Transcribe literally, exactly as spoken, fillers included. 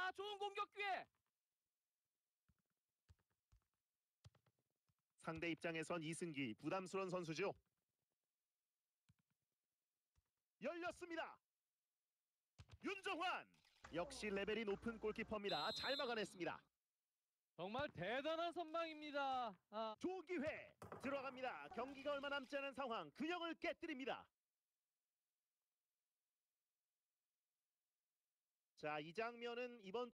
자, 좋은 공격 기회. 상대 입장에선 이승기 부담스러운 선수죠. 열렸습니다. 윤정환 역시 레벨이 높은 골키퍼입니다. 잘 막아냈습니다. 정말 대단한 선방입니다. 아. 좋은 기회 들어갑니다. 경기가 얼마 남지 않은 상황. 균형을 깨뜨립니다. 자, 이 장면은 이번